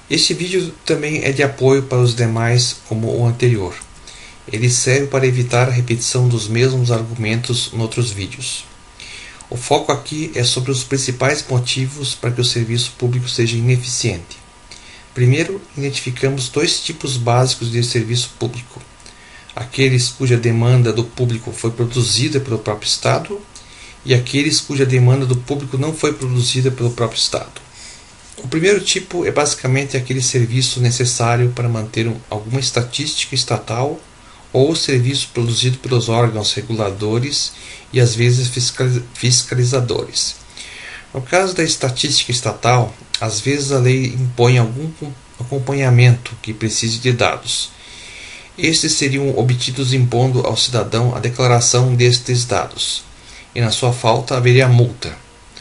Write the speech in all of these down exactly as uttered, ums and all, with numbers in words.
Este vídeo também é de apoio para os demais como o anterior. Ele serve para evitar a repetição dos mesmos argumentos em outros vídeos. O foco aqui é sobre os principais motivos para que o serviço público seja ineficiente. Primeiro, identificamos dois tipos básicos de serviço público: aqueles cuja demanda do público foi produzida pelo próprio Estado e aqueles cuja demanda do público não foi produzida pelo próprio Estado. O primeiro tipo é basicamente aquele serviço necessário para manter alguma estatística estatal ou serviço produzido pelos órgãos reguladores e às vezes fiscalizadores. No caso da estatística estatal, às vezes a lei impõe algum acompanhamento que precise de dados. Estes seriam obtidos impondo ao cidadão a declaração destes dados, e na sua falta haveria multa,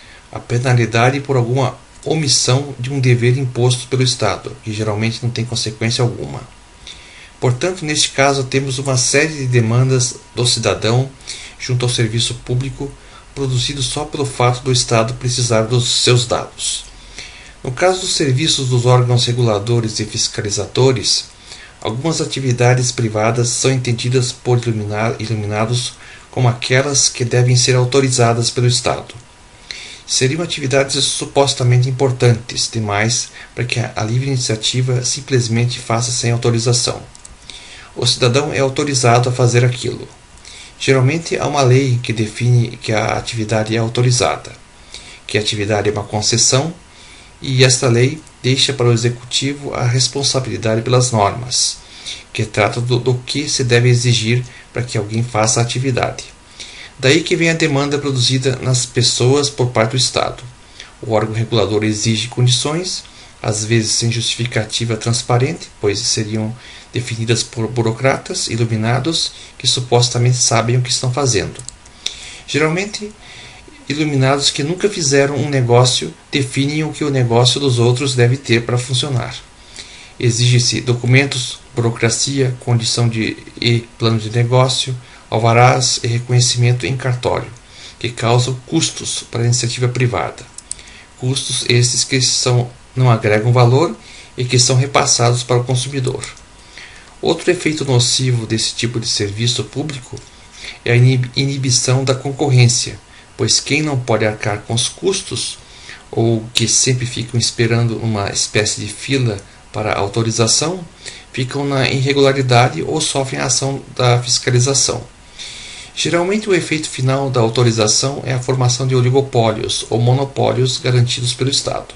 a penalidade por alguma omissão de um dever imposto pelo Estado, que geralmente não tem consequência alguma. Portanto, neste caso, temos uma série de demandas do cidadão junto ao serviço público, produzido só pelo fato do Estado precisar dos seus dados. No caso dos serviços dos órgãos reguladores e fiscalizadores, algumas atividades privadas são entendidas por iluminados como aquelas que devem ser autorizadas pelo Estado. Seriam atividades supostamente importantes demais para que a livre iniciativa simplesmente faça sem autorização. O cidadão é autorizado a fazer aquilo. Geralmente há uma lei que define que a atividade é autorizada, que a atividade é uma concessão, e esta lei deixa para o executivo a responsabilidade pelas normas, que tratam do, do que se deve exigir para que alguém faça a atividade. Daí que vem a demanda produzida nas pessoas por parte do Estado. O órgão regulador exige condições, às vezes sem justificativa transparente, pois seriam definidas por burocratas iluminados que supostamente sabem o que estão fazendo. Geralmente, iluminados que nunca fizeram um negócio definem o que o negócio dos outros deve ter para funcionar. Exige-se documentos, burocracia, condição de e plano de negócio, alvarás e reconhecimento em cartório, que causam custos para a iniciativa privada. Custos esses que são, não agregam valor e que são repassados para o consumidor. Outro efeito nocivo desse tipo de serviço público é a inibição da concorrência, pois quem não pode arcar com os custos, ou que sempre ficam esperando uma espécie de fila para autorização, ficam na irregularidade ou sofrem a ação da fiscalização. Geralmente o efeito final da autorização é a formação de oligopólios ou monopólios garantidos pelo Estado.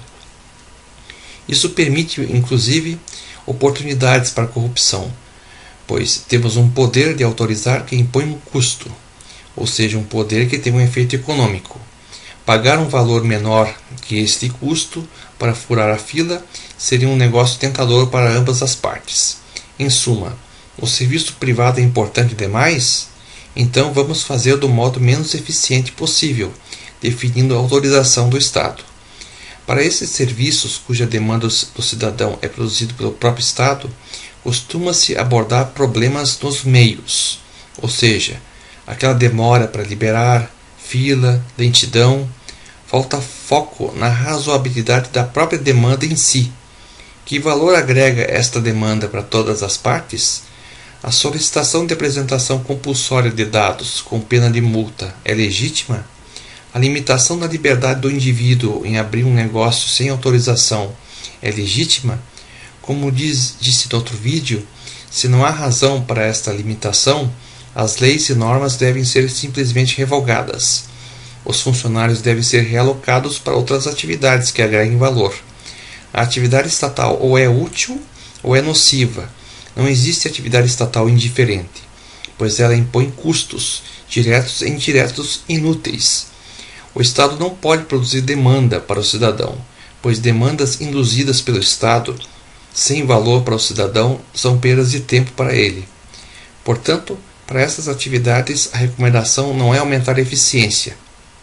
Isso permite, inclusive, oportunidades para a corrupção, pois temos um poder de autorizar que impõe um custo, ou seja, um poder que tem um efeito econômico. Pagar um valor menor que este custo para furar a fila seria um negócio tentador para ambas as partes. Em suma, o serviço privado é importante demais? Então vamos fazer do modo menos eficiente possível, definindo a autorização do Estado. Para esses serviços cuja demanda do cidadão é produzida pelo próprio Estado, costuma-se abordar problemas nos meios, ou seja, aquela demora para liberar, fila, lentidão. Falta foco na razoabilidade da própria demanda em si. Que valor agrega esta demanda para todas as partes? A solicitação de apresentação compulsória de dados com pena de multa é legítima? A limitação da liberdade do indivíduo em abrir um negócio sem autorização é legítima? Como diz, disse no outro vídeo, se não há razão para esta limitação, as leis e normas devem ser simplesmente revogadas. Os funcionários devem ser realocados para outras atividades que agreguem valor. A atividade estatal ou é útil ou é nociva. Não existe atividade estatal indiferente, pois ela impõe custos, diretos e indiretos, inúteis. O Estado não pode produzir demanda para o cidadão, pois demandas induzidas pelo Estado, sem valor para o cidadão, são perdas de tempo para ele. Portanto, para essas atividades, a recomendação não é aumentar a eficiência.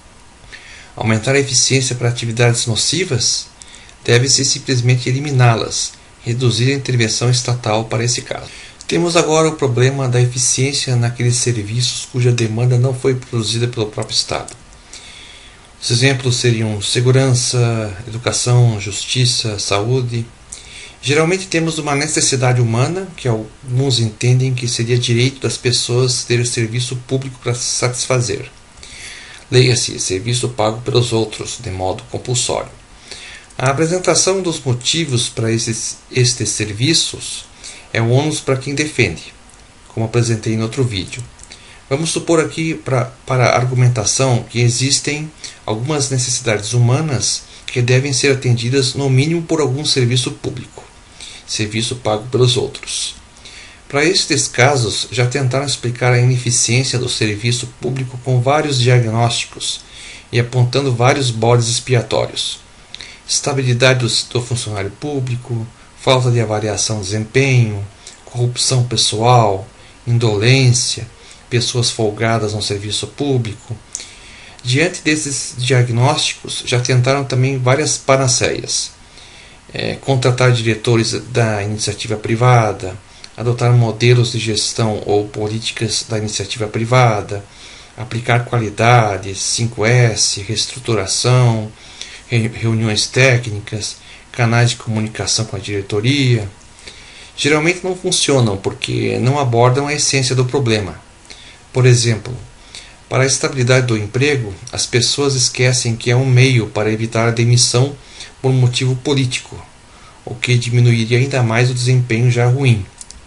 Aumentar a eficiência para atividades nocivas deve-se simplesmente eliminá-las, reduzir a intervenção estatal para esse caso. Temos agora o problema da eficiência naqueles serviços cuja demanda não foi produzida pelo próprio Estado. Os exemplos seriam segurança, educação, justiça, saúde. Geralmente temos uma necessidade humana, que alguns entendem que seria direito das pessoas ter serviço público para satisfazer. Leia-se, serviço pago pelos outros, de modo compulsório. A apresentação dos motivos para esses, estes serviços é um ônus para quem defende, como apresentei em outro vídeo. Vamos supor aqui, pra, para a argumentação, que existem algumas necessidades humanas que devem ser atendidas no mínimo por algum serviço público, serviço pago pelos outros. Para estes casos, já tentaram explicar a ineficiência do serviço público com vários diagnósticos e apontando vários bodes expiatórios. Estabilidade do, do funcionário público, falta de avaliação de desempenho, corrupção pessoal, indolência, pessoas folgadas no serviço público. Diante desses diagnósticos, já tentaram também várias panaceias. É, contratar diretores da iniciativa privada, adotar modelos de gestão ou políticas da iniciativa privada, aplicar qualidade, cinco S, reestruturação, reuniões técnicas, canais de comunicação com a diretoria. Geralmente não funcionam porque não abordam a essência do problema. Por exemplo, para a estabilidade do emprego, as pessoas esquecem que é um meio para evitar a demissão por motivo político, o que diminuiria ainda mais o desempenho já ruim.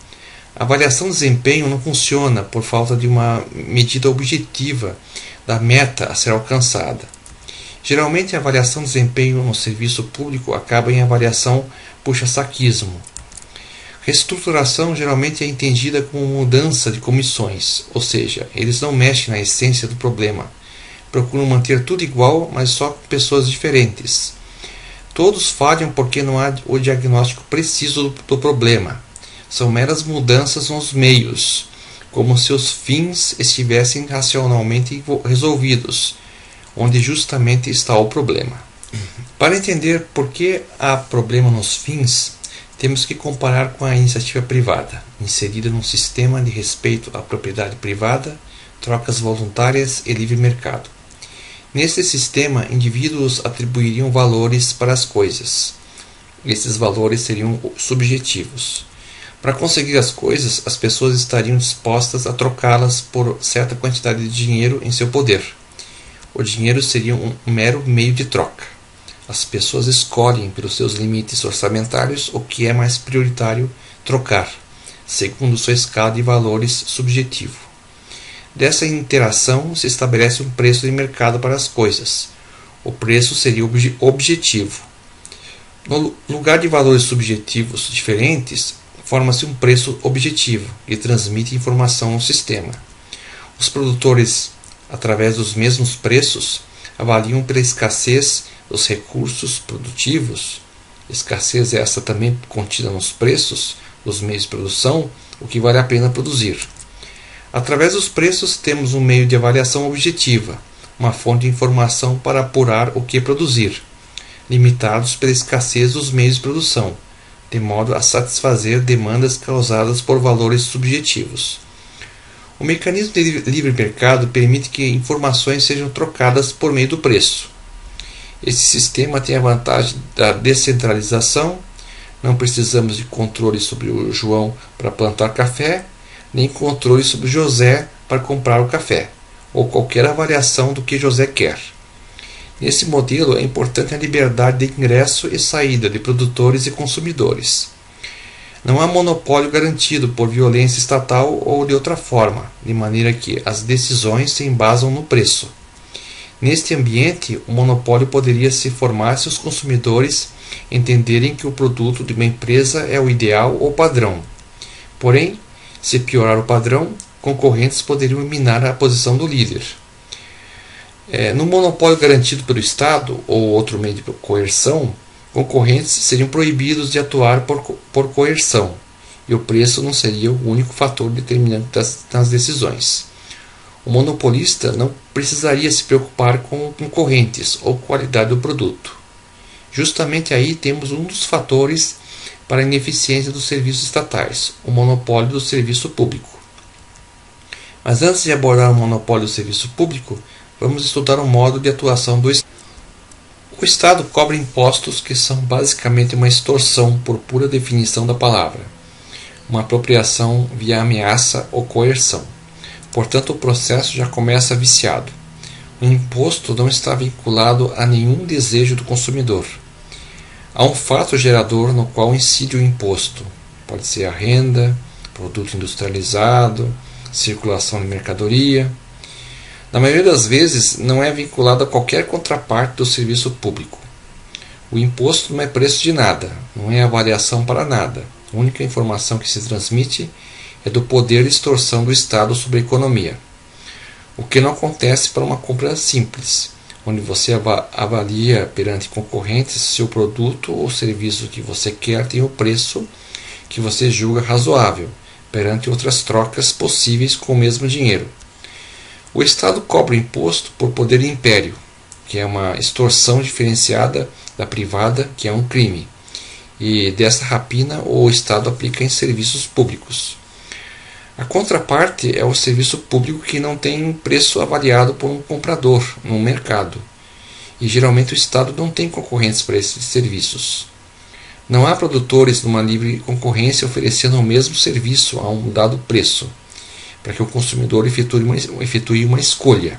A avaliação de desempenho não funciona por falta de uma medida objetiva da meta a ser alcançada. Geralmente a avaliação de desempenho no serviço público acaba em avaliação puxa-saquismo. Reestruturação geralmente é entendida como mudança de comissões, ou seja, eles não mexem na essência do problema. Procuram manter tudo igual, mas só com pessoas diferentes. Todos falham porque não há o diagnóstico preciso do, do problema. São meras mudanças nos meios, como se os fins estivessem racionalmente resolvidos, onde justamente está o problema. Para entender por que há problema nos fins, temos que comparar com a iniciativa privada, inserida num sistema de respeito à propriedade privada, trocas voluntárias e livre mercado. Neste sistema, indivíduos atribuiriam valores para as coisas. Esses valores seriam subjetivos. Para conseguir as coisas, as pessoas estariam dispostas a trocá-las por certa quantidade de dinheiro em seu poder. O dinheiro seria um mero meio de troca. As pessoas escolhem, pelos seus limites orçamentários, o que é mais prioritário trocar, segundo sua escala de valores subjetivo. Dessa interação se estabelece um preço de mercado para as coisas. O preço seria ob- objetivo. No lugar de valores subjetivos diferentes, forma-se um preço objetivo, que transmite informação ao sistema. Os produtores, através dos mesmos preços, avaliam pela escassez dos recursos produtivos, escassez essa também contida nos preços dos meios de produção, o que vale a pena produzir. Através dos preços temos um meio de avaliação objetiva, uma fonte de informação para apurar o que produzir, limitados pela escassez dos meios de produção, de modo a satisfazer demandas causadas por valores subjetivos. O mecanismo de livre mercado permite que informações sejam trocadas por meio do preço. Esse sistema tem a vantagem da descentralização. Não precisamos de controle sobre o João para plantar café, nem controle sobre o José para comprar o café, ou qualquer avaliação do que José quer. Nesse modelo é importante a liberdade de ingresso e saída de produtores e consumidores. Não há monopólio garantido por violência estatal ou de outra forma, de maneira que as decisões se embasam no preço. Neste ambiente, o monopólio poderia se formar se os consumidores entenderem que o produto de uma empresa é o ideal ou padrão. Porém, se piorar o padrão, concorrentes poderiam minar a posição do líder. É, no monopólio garantido pelo Estado ou outro meio de coerção, concorrentes seriam proibidos de atuar por, por coerção, e o preço não seria o único fator determinante das, das decisões. O monopolista não precisaria se preocupar com concorrentes ou qualidade do produto. Justamente aí temos um dos fatores para a ineficiência dos serviços estatais, o monopólio do serviço público. Mas antes de abordar o monopólio do serviço público, vamos estudar o modo de atuação do Estado. O Estado cobra impostos que são basicamente uma extorsão por pura definição da palavra, uma apropriação via ameaça ou coerção. Portanto, o processo já começa viciado. O imposto não está vinculado a nenhum desejo do consumidor. Há um fato gerador no qual incide o imposto. Pode ser a renda, produto industrializado, circulação de mercadoria. Na maioria das vezes, não é vinculado a qualquer contraparte do serviço público. O imposto não é preço de nada, não é avaliação para nada. A única informação que se transmite é do poder de extorsão do Estado sobre a economia. O que não acontece para uma compra simples, onde você avalia perante concorrentes se o produto ou serviço que você quer tem o preço que você julga razoável, perante outras trocas possíveis com o mesmo dinheiro. O Estado cobra imposto por poder de império, que é uma extorsão diferenciada da privada, que é um crime, e dessa rapina o Estado aplica em serviços públicos. A contraparte é o serviço público que não tem preço avaliado por um comprador no mercado, e geralmente o Estado não tem concorrentes para esses serviços. Não há produtores numa livre concorrência oferecendo o mesmo serviço a um dado preço, para que o consumidor efetue uma, efetue uma escolha.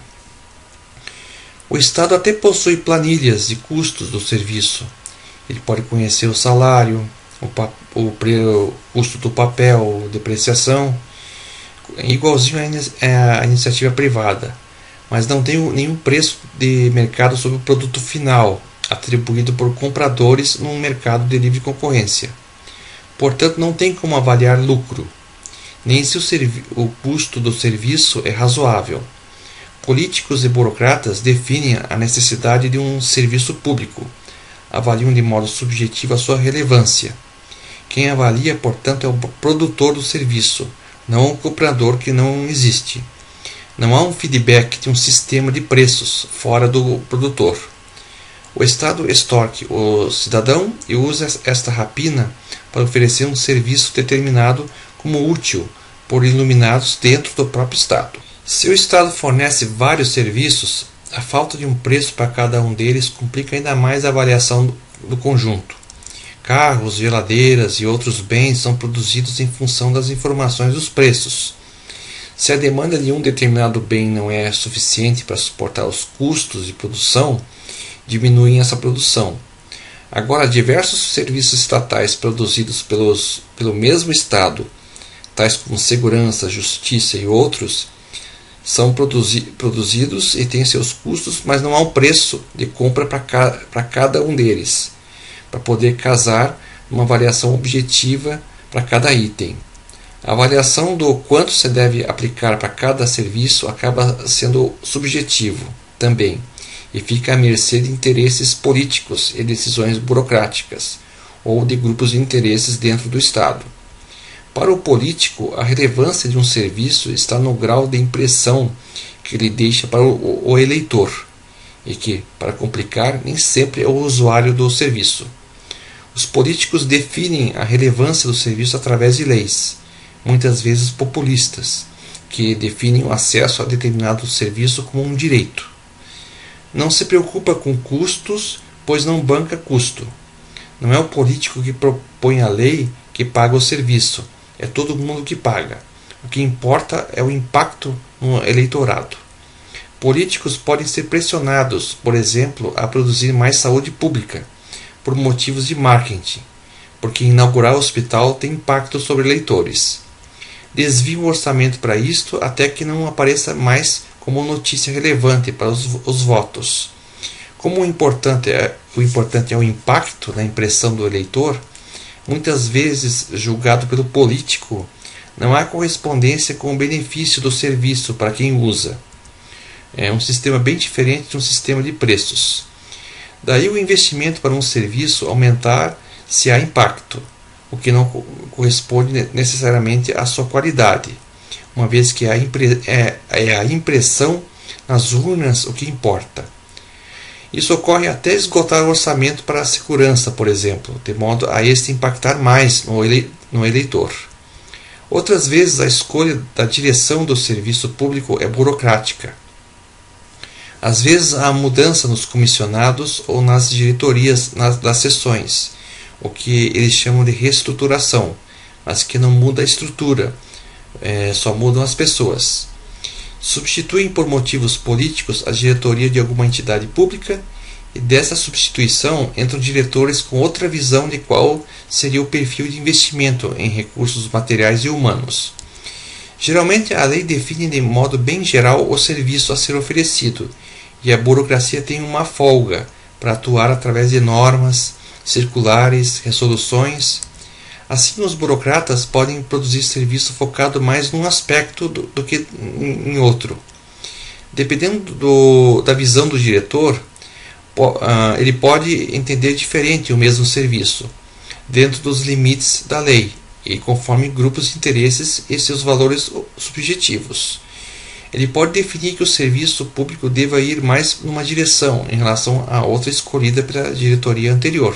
O Estado até possui planilhas de custos do serviço. Ele pode conhecer o salário, o, o, o custo do papel, depreciação, igualzinho à iniciativa privada, mas não tem nenhum preço de mercado sobre o produto final, atribuído por compradores num mercado de livre concorrência. Portanto, não tem como avaliar lucro, nem se o, o custo do serviço é razoável. Políticos e burocratas definem a necessidade de um serviço público, avaliam de modo subjetivo a sua relevância. Quem avalia, portanto, é o produtor do serviço, não o comprador, que não existe. Não há um feedback de um sistema de preços fora do produtor. O Estado extorque o cidadão e usa esta rapina para oferecer um serviço determinado como útil por iluminados dentro do próprio Estado. Se o Estado fornece vários serviços, a falta de um preço para cada um deles complica ainda mais a avaliação do, do conjunto. Carros, geladeiras e outros bens são produzidos em função das informações dos preços. Se a demanda de um determinado bem não é suficiente para suportar os custos de produção, diminuem essa produção. Agora, diversos serviços estatais produzidos pelos, pelo mesmo Estado, tais como segurança, justiça e outros, são produzi produzidos e têm seus custos, mas não há um preço de compra para ca para cada um deles, para poder casar uma avaliação objetiva para cada item. A avaliação do quanto se deve aplicar para cada serviço acaba sendo subjetivo também, e fica à mercê de interesses políticos e decisões burocráticas, ou de grupos de interesses dentro do Estado. Para o político, a relevância de um serviço está no grau de impressão que ele deixa para o, o eleitor, e que, para complicar, nem sempre é o usuário do serviço. Os políticos definem a relevância do serviço através de leis, muitas vezes populistas, que definem o acesso a determinado serviço como um direito. Não se preocupa com custos, pois não banca custo. Não é o político que propõe a lei que paga o serviço, é todo mundo que paga. O que importa é o impacto no eleitorado. Políticos podem ser pressionados, por exemplo, a produzir mais saúde pública, por motivos de marketing, porque inaugurar o hospital tem impacto sobre eleitores. Desviam o orçamento para isto até que não apareça mais como notícia relevante para os, os votos. Como o importante, é, o importante é o impacto na impressão do eleitor, muitas vezes julgado pelo político, não há correspondência com o benefício do serviço para quem usa. É um sistema bem diferente de um sistema de preços. Daí o investimento para um serviço aumentar se há impacto, o que não corresponde necessariamente à sua qualidade, uma vez que a impre é, é a impressão nas urnas o que importa. Isso ocorre até esgotar o orçamento para a segurança, por exemplo, de modo a este impactar mais no, ele no eleitor. Outras vezes a escolha da direção do serviço público é burocrática. Às vezes há mudança nos comissionados ou nas diretorias nas, das seções, o que eles chamam de reestruturação, mas que não muda a estrutura, é, só mudam as pessoas. Substituem por motivos políticos a diretoria de alguma entidade pública, e dessa substituição entram diretores com outra visão de qual seria o perfil de investimento em recursos materiais e humanos. Geralmente a lei define de modo bem geral o serviço a ser oferecido, e a burocracia tem uma folga para atuar através de normas, circulares, resoluções. Assim, os burocratas podem produzir serviço focado mais num aspecto do, do que em outro. Dependendo do, da visão do diretor, po, uh, ele pode entender diferente o mesmo serviço, dentro dos limites da lei e conforme grupos de interesses e seus valores subjetivos. Ele pode definir que o serviço público deva ir mais numa direção em relação a outra escolhida pela diretoria anterior.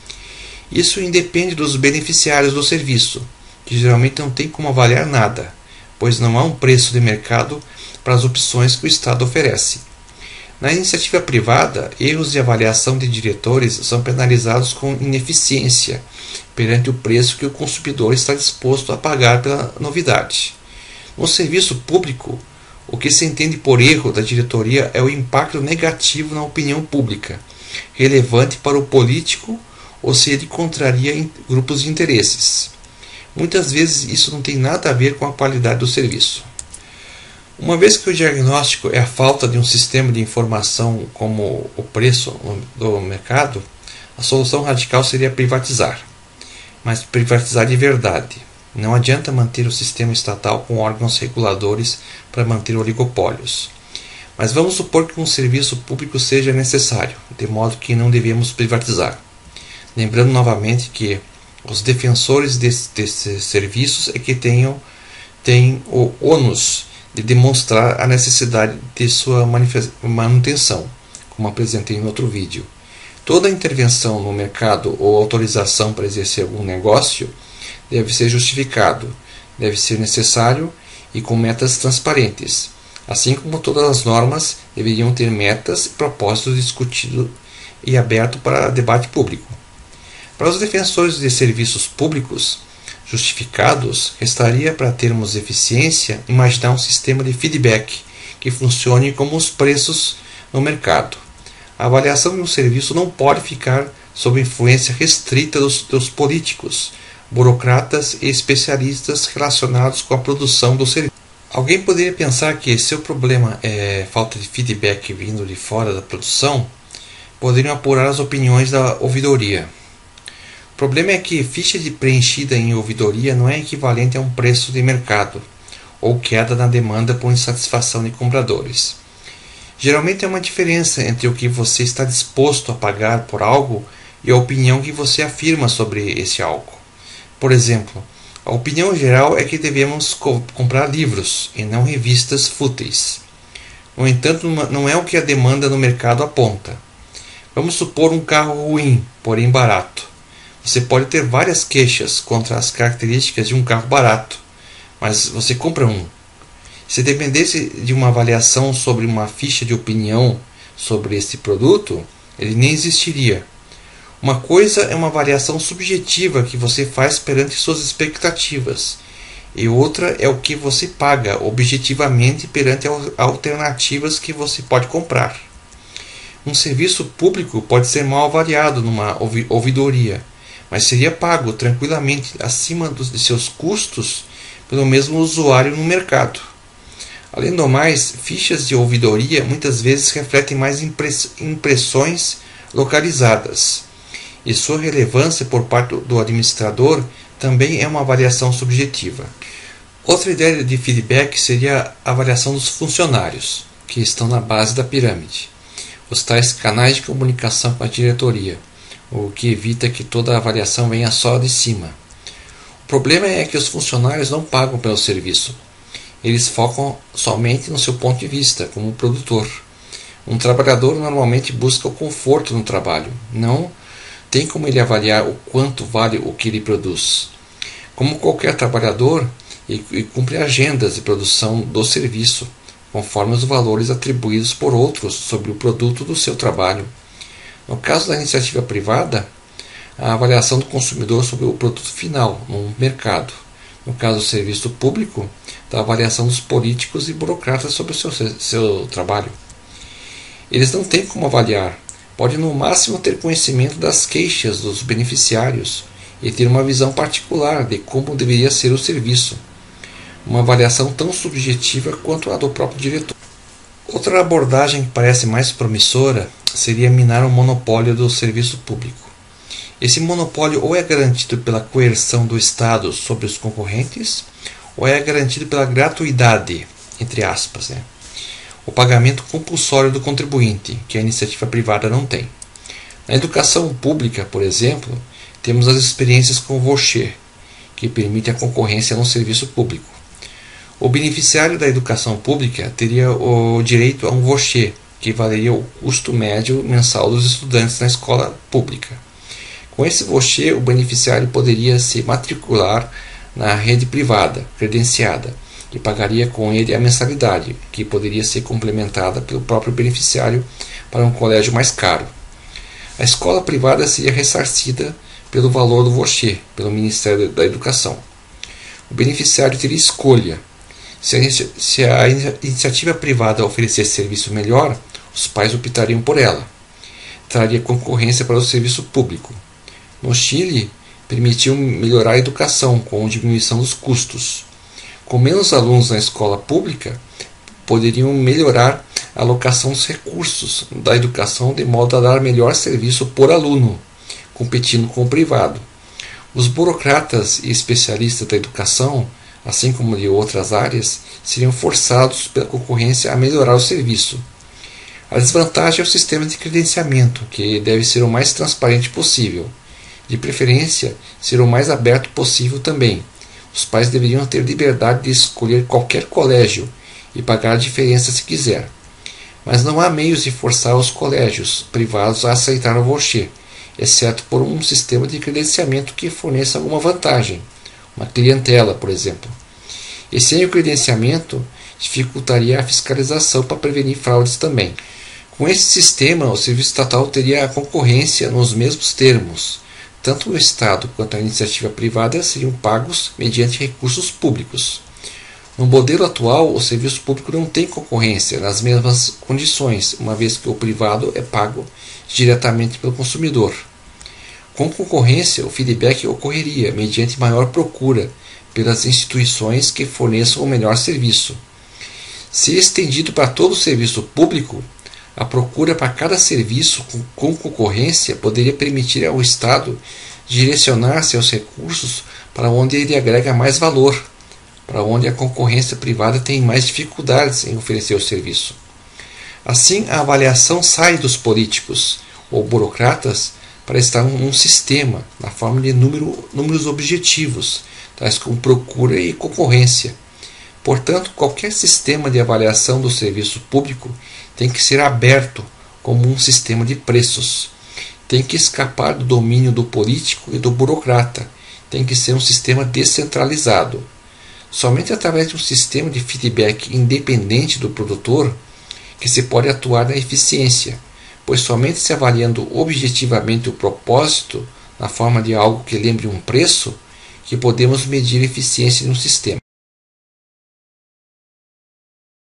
Isso independe dos beneficiários do serviço, que geralmente não tem como avaliar nada, pois não há um preço de mercado para as opções que o Estado oferece. Na iniciativa privada, erros de avaliação de diretores são penalizados com ineficiência perante o preço que o consumidor está disposto a pagar pela novidade. No serviço público, o que se entende por erro da diretoria é o impacto negativo na opinião pública, relevante para o político ou se ele contraria grupos de interesses. Muitas vezes isso não tem nada a ver com a qualidade do serviço. Uma vez que o diagnóstico é a falta de um sistema de informação como o preço do mercado, a solução radical seria privatizar. Mas privatizar de verdade. Não adianta manter o sistema estatal com órgãos reguladores para manter oligopólios. Mas vamos supor que um serviço público seja necessário, de modo que não devemos privatizar. Lembrando novamente que os defensores desses, desses serviços é que tenham, têm o ônus de demonstrar a necessidade de sua manutenção, como apresentei em outro vídeo. Toda intervenção no mercado ou autorização para exercer algum negócio deve ser justificado, deve ser necessário e com metas transparentes, assim como todas as normas deveriam ter metas e propósitos discutidos e aberto para debate público. Para os defensores de serviços públicos justificados, restaria, para termos eficiência, imaginar um sistema de feedback que funcione como os preços no mercado. A avaliação de um serviço não pode ficar sob influência restrita dos, dos políticos, burocratas e especialistas relacionados com a produção do serviço. Alguém poderia pensar que, se o problema é falta de feedback vindo de fora da produção, poderiam apurar as opiniões da ouvidoria. O problema é que ficha de preenchida em ouvidoria não é equivalente a um preço de mercado ou queda na demanda por insatisfação de compradores. Geralmente é uma diferença entre o que você está disposto a pagar por algo e a opinião que você afirma sobre esse algo. Por exemplo, a opinião geral é que devemos co- comprar livros e não revistas fúteis. No entanto, não é o que a demanda no mercado aponta. Vamos supor um carro ruim, porém barato. Você pode ter várias queixas contra as características de um carro barato, mas você compra um. Se dependesse de uma avaliação sobre uma ficha de opinião sobre esse produto, ele nem existiria. Uma coisa é uma avaliação subjetiva que você faz perante suas expectativas, e outra é o que você paga objetivamente perante alternativas que você pode comprar. Um serviço público pode ser mal avaliado numa ouvidoria, mas seria pago tranquilamente acima dos, de seus custos pelo mesmo usuário no mercado. Além do mais, fichas de ouvidoria muitas vezes refletem mais impressões localizadas, e sua relevância por parte do administrador também é uma avaliação subjetiva. Outra ideia de feedback seria a avaliação dos funcionários, que estão na base da pirâmide, os tais canais de comunicação com a diretoria, o que evita que toda a avaliação venha só de cima. O problema é que os funcionários não pagam pelo serviço. Eles focam somente no seu ponto de vista, como produtor. Um trabalhador normalmente busca o conforto no trabalho, não tem como ele avaliar o quanto vale o que ele produz. Como qualquer trabalhador, ele cumpre agendas de produção do serviço, conforme os valores atribuídos por outros sobre o produto do seu trabalho. No caso da iniciativa privada, a avaliação do consumidor sobre o produto final no mercado. No caso do serviço público, da avaliação dos políticos e burocratas sobre o seu, seu trabalho. Eles não têm como avaliar, podem no máximo ter conhecimento das queixas dos beneficiários e ter uma visão particular de como deveria ser o serviço, uma avaliação tão subjetiva quanto a do próprio diretor. Outra abordagem que parece mais promissora seria minar o monopólio do serviço público. Esse monopólio ou é garantido pela coerção do Estado sobre os concorrentes, ou é garantido pela gratuidade, entre aspas, né? O pagamento compulsório do contribuinte, que a iniciativa privada não tem. Na educação pública, por exemplo, temos as experiências com o voucher, que permite a concorrência no serviço público. O beneficiário da educação pública teria o direito a um voucher, que valeria o custo médio mensal dos estudantes na escola pública. Com esse voucher, o beneficiário poderia se matricular na rede privada, credenciada, e pagaria com ele a mensalidade, que poderia ser complementada pelo próprio beneficiário para um colégio mais caro. A escola privada seria ressarcida pelo valor do voucher, pelo Ministério da Educação. O beneficiário teria escolha. Se a, se a iniciativa privada oferecesse serviço melhor, os pais optariam por ela. Traria concorrência para o serviço público. No Chile, permitiu melhorar a educação com a diminuição dos custos. Com menos alunos na escola pública, poderiam melhorar a alocação dos recursos da educação de modo a dar melhor serviço por aluno, competindo com o privado. Os burocratas e especialistas da educação, assim como de outras áreas, seriam forçados pela concorrência a melhorar o serviço. A desvantagem é o sistema de credenciamento, que deve ser o mais transparente possível. De preferência, ser o mais aberto possível também. Os pais deveriam ter liberdade de escolher qualquer colégio e pagar a diferença se quiser. Mas não há meios de forçar os colégios privados a aceitar o voucher, exceto por um sistema de credenciamento que forneça alguma vantagem, uma clientela, por exemplo. E sem o credenciamento, dificultaria a fiscalização para prevenir fraudes também. Com esse sistema, o serviço estatal teria a concorrência nos mesmos termos. Tanto o Estado quanto a iniciativa privada seriam pagos mediante recursos públicos. No modelo atual, o serviço público não tem concorrência nas mesmas condições, uma vez que o privado é pago diretamente pelo consumidor. Com concorrência, o feedback ocorreria mediante maior procura pelas instituições que forneçam o melhor serviço. Se estendido para todo o serviço público, a procura para cada serviço com concorrência poderia permitir ao Estado direcionar seus recursos para onde ele agrega mais valor, para onde a concorrência privada tem mais dificuldades em oferecer o serviço. Assim, a avaliação sai dos políticos ou burocratas para estar num sistema, na forma de número, números objetivos, tais como procura e concorrência. Portanto, qualquer sistema de avaliação do serviço público tem que ser aberto como um sistema de preços. Tem que escapar do domínio do político e do burocrata. Tem que ser um sistema descentralizado. Somente através de um sistema de feedback independente do produtor que se pode atuar na eficiência, pois somente se avaliando objetivamente o propósito, na forma de algo que lembre um preço, que podemos medir a eficiência de um sistema.